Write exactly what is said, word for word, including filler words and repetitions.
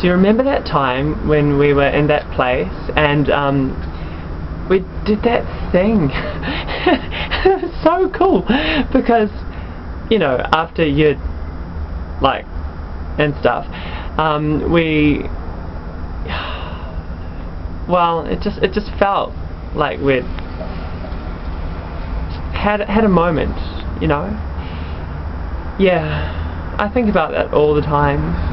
do you remember that time when we were in that place and um, we did that thing? It was so cool because, you know, after you'd like and stuff, um, we well, it just it just felt like we'd had had a moment, you know. Yeah, I think about that all the time.